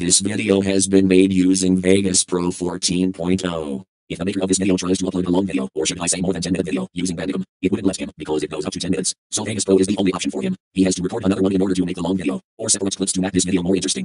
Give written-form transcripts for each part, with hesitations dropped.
This video has been made using Vegas Pro 14.0. If the maker of this video tries to upload a long video, or should I say more than 10-minute video, using Bandicam, it wouldn't let him because it goes up to 10 minutes. So Vegas Pro is the only option for him. He has to record another one in order to make the long video, or separate clips to make this video more interesting.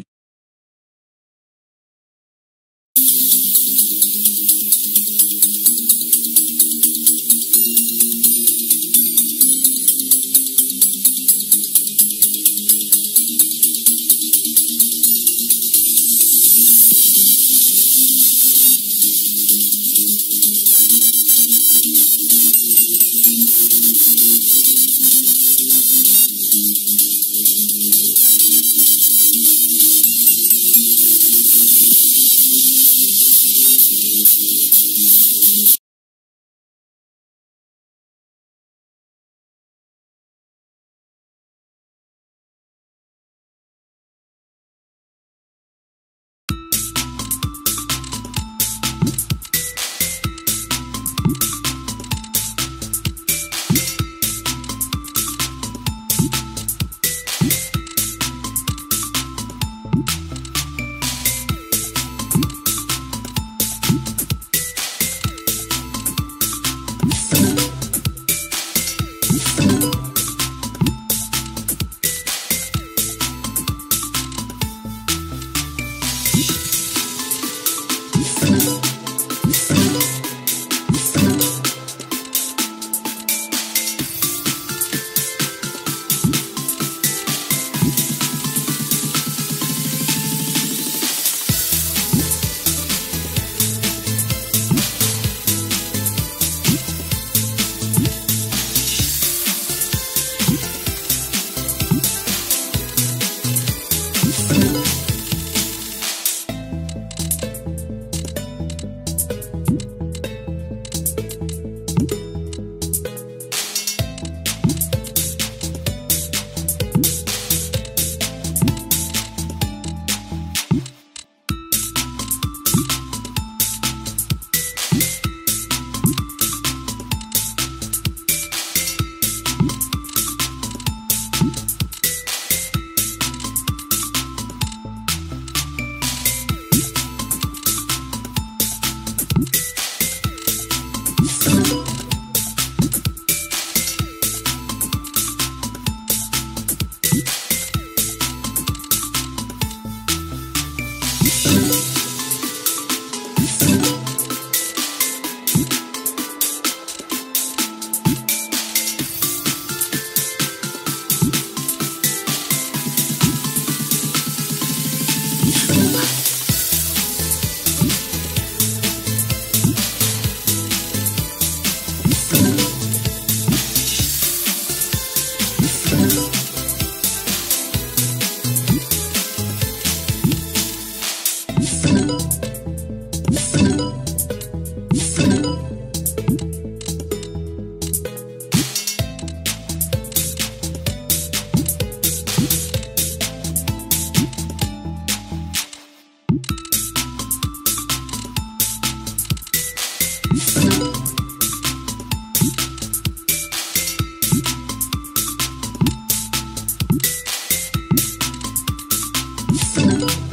You